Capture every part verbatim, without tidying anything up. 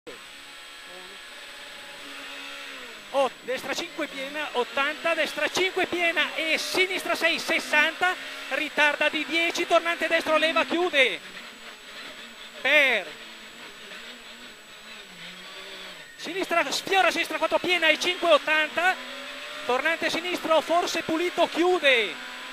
Oh, destra cinque piena, ottanta, destra cinque piena e sinistra sei, sessanta, ritarda di dieci, tornante destro, leva, chiude, per, sinistra, sfiora sinistra quattro piena e cinque, ottanta, tornante sinistro, forse pulito, chiude,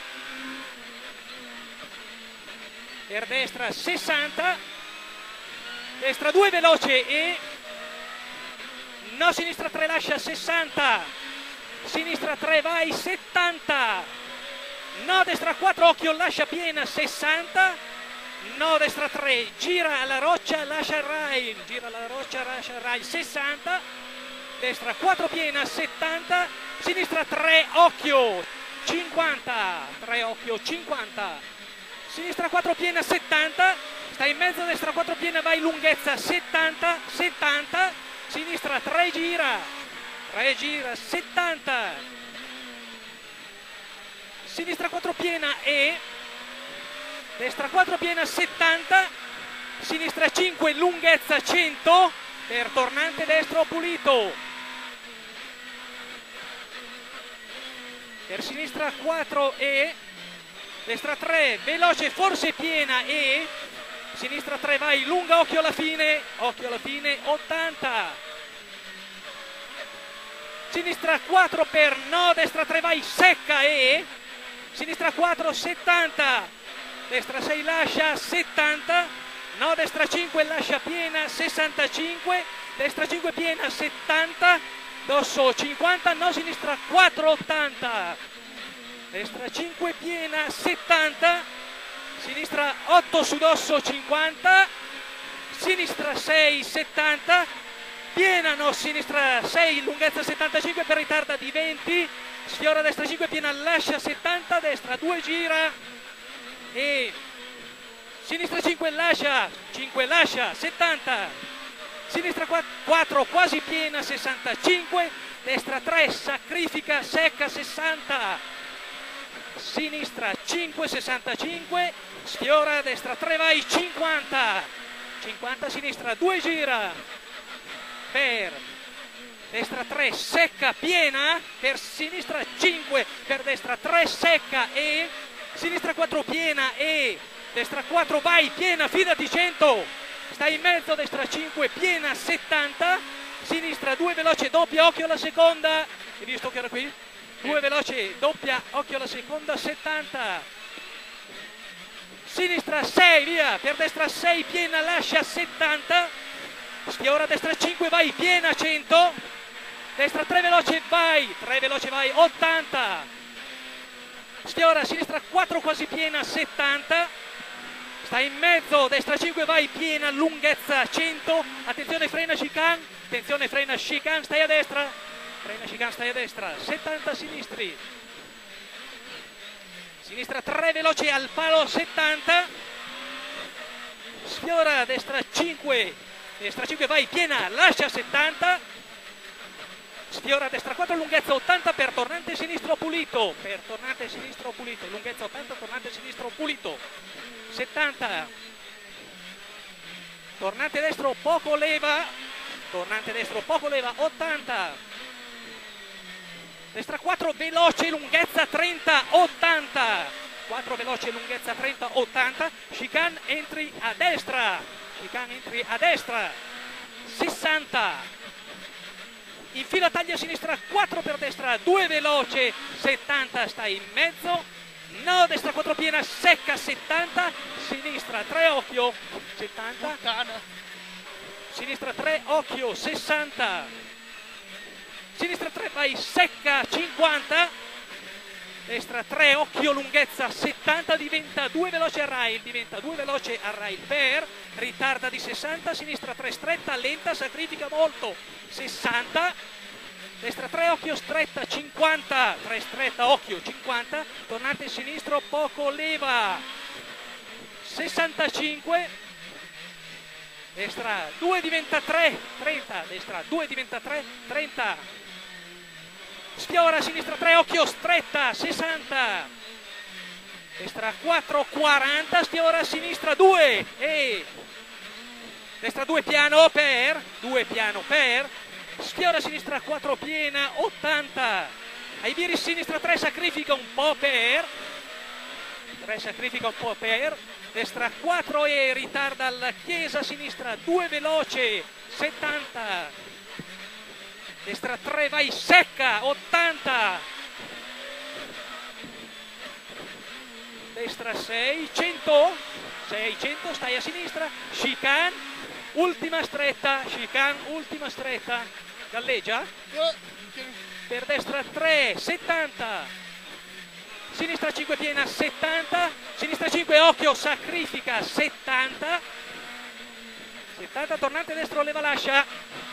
per destra, sessanta, destra due veloce e... no, sinistra tre lascia, sessanta, sinistra tre vai, settanta, no, destra quattro, occhio, lascia piena, sessanta, no, destra tre, gira alla roccia, lascia il rail, gira alla roccia, lascia il rail, sessanta, destra quattro piena, settanta, sinistra tre, occhio, cinquanta, tre occhio, cinquanta, sinistra quattro piena, settanta, sta in mezzo, destra quattro piena, vai lunghezza, settanta, settanta, sinistra tre gira, tre gira, settanta, sinistra quattro piena e, destra quattro piena, settanta, sinistra cinque, lunghezza cento, per tornante destro pulito, per sinistra quattro e, destra tre, veloce, forse piena e, sinistra tre vai, lunga, occhio alla fine, occhio alla fine, ottanta, sinistra quattro per no, destra tre vai, secca e, sinistra quattro, settanta, destra sei lascia, settanta, no, destra cinque lascia piena, sessantacinque, destra cinque piena, settanta, dosso cinquanta, no, sinistra quattro, ottanta, destra cinque piena, settanta, sinistra otto su dosso, cinquanta, sinistra sei, settanta, piena no, sinistra sei, lunghezza settantacinque, per ritarda di venti, sfiora destra cinque piena, lascia settanta, destra due gira e sinistra cinque lascia, cinque lascia, settanta, sinistra quattro quasi piena, sessantacinque, destra tre sacrifica, secca, sessanta, sinistra cinque, sessantacinque, sfiora, destra tre vai, cinquanta, cinquanta, sinistra due gira, per destra tre secca, piena, per sinistra cinque, per destra tre secca e, sinistra quattro piena e, destra quattro vai, piena, fidati cento, sta in mezzo, destra cinque, piena, settanta, sinistra due veloce, doppia, occhio alla seconda, hai visto che era qui? due veloce, doppia, occhio alla seconda, settanta, sinistra sei, via, per destra sei, piena, lascia, settanta, sfiora destra cinque, vai, piena, cento, destra tre veloce, vai, tre veloce, vai, ottanta, sfiora, sinistra quattro quasi piena, settanta, sta in mezzo, destra cinque, vai, piena, lunghezza, cento, attenzione, frena, chicane, attenzione, frena, chicane, stai a destra, frena, chicane, stai a destra, settanta sinistri, sinistra tre veloce al palo, settanta, sfiora destra cinque, destra cinque vai, piena, lascia, settanta, sfiora destra quattro, lunghezza ottanta, per tornante sinistro pulito, per tornante sinistro pulito, lunghezza ottanta, tornante sinistro pulito, settanta, tornante destro poco leva, tornante destro poco leva, ottanta, destra quattro veloce, lunghezza trenta, ottanta, quattro veloce, lunghezza trenta, ottanta, chicane, entri a destra, chicane, entri a destra, sessanta, infila taglia a sinistra, quattro per destra, due veloce, settanta, sta in mezzo, no, destra quattro piena, secca, settanta, sinistra tre occhio, settanta, sinistra tre occhio, sessanta, sinistra tre vai, secca, cinquanta, destra tre occhio, lunghezza settanta, diventa due veloce a rail, diventa due veloce a rail, per ritarda di sessanta, sinistra tre stretta, lenta, sacrifica molto, sessanta, destra tre occhio, stretta, cinquanta, tre stretta, occhio, cinquanta, tornante sinistro, poco leva, sessantacinque, destra due diventa tre, trenta, destra due diventa tre, trenta, sfiora, sinistra tre, occhio, stretta, sessanta, destra quattro, quaranta, sfiora, sinistra due e destra due piano per, due piano per, sfiora sinistra quattro piena, ottanta, ai viri sinistra tre sacrifica un po' per, tre sacrifica un po' per, destra quattro e ritarda alla chiesa, sinistra due veloce, settanta, destra tre vai secca, ottanta, destra sei, cento, sei, cento, stai a sinistra, chicane, ultima stretta, chicane, ultima stretta, galleggia, per destra tre, settanta, sinistra cinque piena, settanta, sinistra cinque, occhio, sacrifica, settanta, settanta, tornante destro, leva lascia,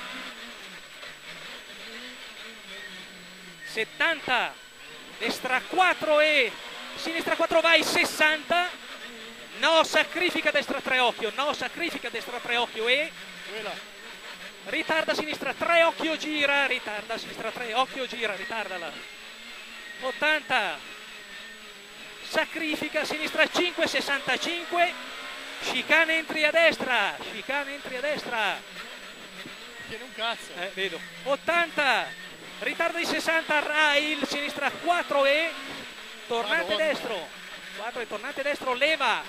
settanta, destra quattro e sinistra quattro vai, sessanta, no, sacrifica destra tre occhio, no, sacrifica destra tre occhio e ritarda sinistra tre occhio gira, ritarda sinistra tre occhio gira, ritardala, ottanta, sacrifica sinistra cinque, sessantacinque, chicane entri a destra, chicane entri a destra, tiene un cazzo, eh, vedo, ottanta, ritarda di sessanta, rail, sinistra quattro e tornante Madonna. destro, quattro e tornante destro, leva,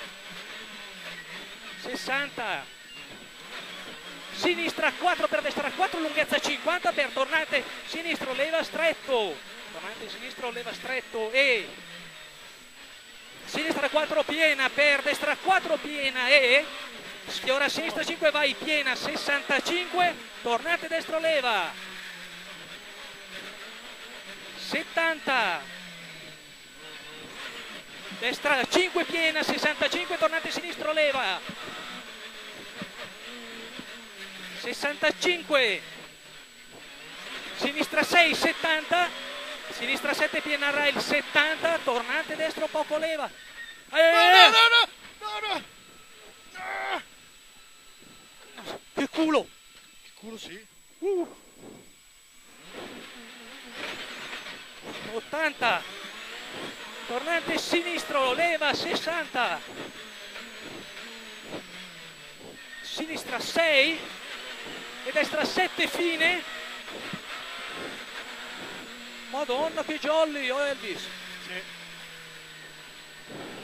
sessanta, sinistra quattro per destra quattro, lunghezza cinquanta per tornante sinistro, leva stretto, tornante sinistro, leva stretto e sinistra quattro piena per destra quattro piena e sfiora sinistra cinque vai piena, sessantacinque, tornante destro, leva, settanta, destra cinque piena, sessantacinque, tornante sinistro, leva, sessantacinque, sinistra sei, settanta, sinistra sette piena rail, settanta, tornante destro poco leva, eh, no no no no no no, che culo, che culo sì, uh. ottanta, tornante sinistro, leva, sessanta, sinistra sei e destra sette fine, madonna che jolly, oh Elvis, sì.